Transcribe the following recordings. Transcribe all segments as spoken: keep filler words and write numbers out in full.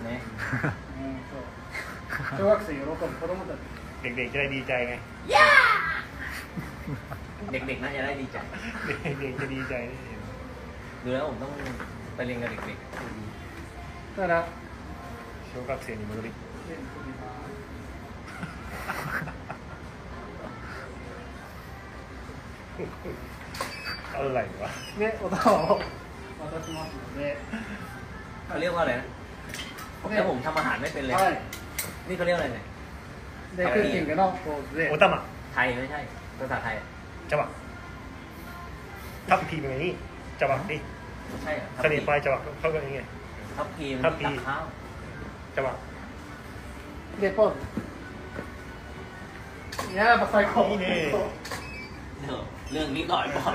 ね小学生喜ぶ子供たちเด็กๆจะได้ดีใจไงเด็กๆน่าจะได้ดีใจเด็กๆจะดีใจดูแล้วผมต้องไปเรียนกับเด็กたら小学生に戻りอะไรวะでお玉を渡しますのでๆเขาเรียกว่าอะไรนะแล้วผมทำอาหารไม่เป็นเลยはいนี่เขาเรียกอะไรเนี่ยでクッキングのポーズでお玉ไทยไม่ใช่ภาษาไทยจะบักทับพีเป็นไงนี่จะบักดิใช่เหรอสนิทไปจะบักเขาก็อย่างเงี้ยทัพพีมันทัพพีตักข้าวจะบักでポーズいややっぱ最高いいねเดี๋ยวเรื่องนี้ก่อนบอก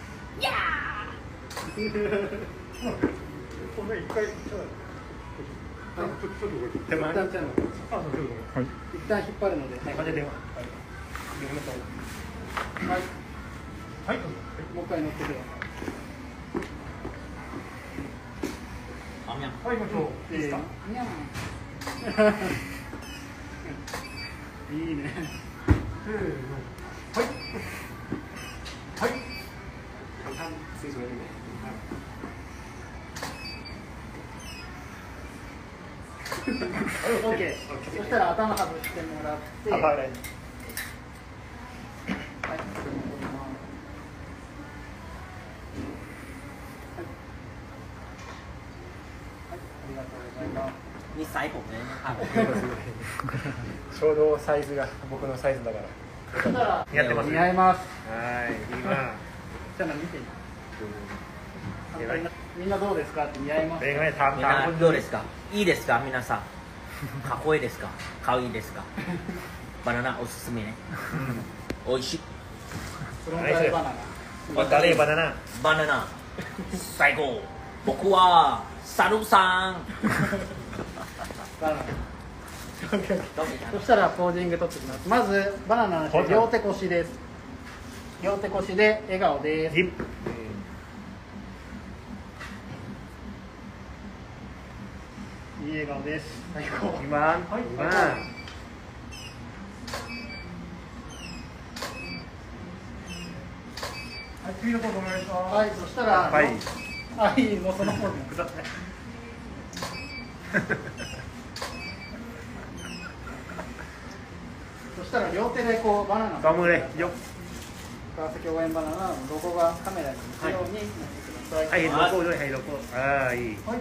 これ一回手前一旦ちゃんのあそうそう一旦引っ張るのではい、これで電話。はい。電話と。 はいはい。 もう一回乗ってくださพร้อมยังはい、もちろん。いいですか。 いにゃんいいねせーの。はい。はい。簡単。水素入れてね。 オッケー。そしたら頭外してもらって。 はい。はい。 はい。 นี่ไซส์ผมเลยนะครับちょうどサイズが僕のサイズだから。 そしたらやってます。 似合います。 はい。今。 じゃあ見て。 えらい。 みんなどうですかって似合います。 えらい。たみんなどうですかいいですか皆さんかっこいいですかかわいいですかバナナおすすめねおいしいフロンターレバナナ。 バタレバナナ。 バナナ最高僕はサルさんバナナ。 どうぞそしたらポージング取ってきます。まずバナナの手両手腰です。両手腰で笑顔です。 リップ。 いい笑顔です。最高。 今。 はい。 今。はい、次のポーズお願いします。 はい、そしたら、 はい。 はい、もうそのポーズください。そしたら両手でこうバナナの頑張れよ。 川崎応援バナナのロゴがカメラに向くように持ってください。 はい、どこどれはいどこ。ああいい。 はい。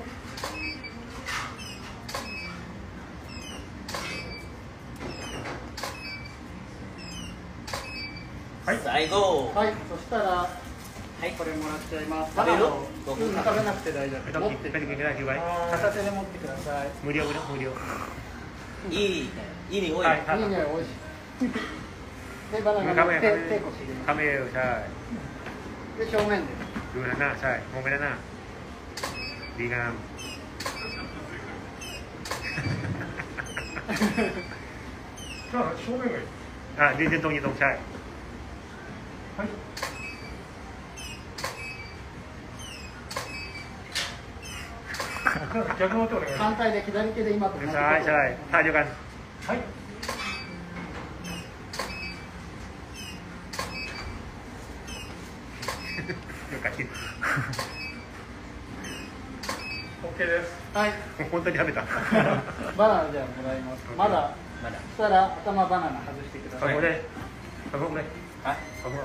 はい。 最後はい、そしたらはいこれもらっちゃいます。 食べるバナナを普通に食べなくて大丈夫。持ってペリペリペリペリ片手で持ってください。 無料無料無料。 いいいい匂いはいいいね、美味しい。で、バナナの手、手腰入れます。 カメラใช่で、正面で。 ดูด้านหน้าใช่มองไปด้านหน้าดีงามก็正面がいいอ่ายืนตรงยืนตรงใช่はい逆の手お願いします反対で左手で今と同じこと。 ใช่ใช่ท่าเดียวกันはいよかった OK ですはい。 本当に食べたバナナじゃあもらいます。まだ、 まだそしたら頭バナナ外してください。 これこれこれはいこれ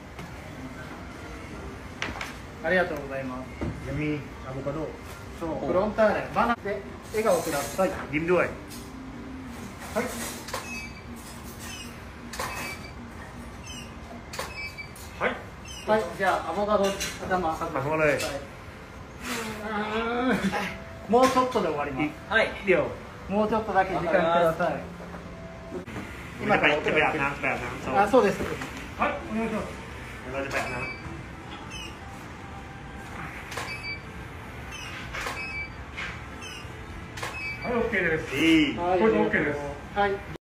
ありがとうございます。 ヤミアボカドそう、フロンターレバナナで笑顔ください。 ยิ้มด้วยはい。 はいはい、じゃあアボカド頭外してください。もうちょっとで終わります。 はいเดี๋ยวもうちょっとだけ時間ください。 今からจะไปอาบน้ำไปอาบน้ำあ、そうです。 はいお願いしますเราจะไปอาบน้ำはい OK ですいいはい、 これで OK ですはい。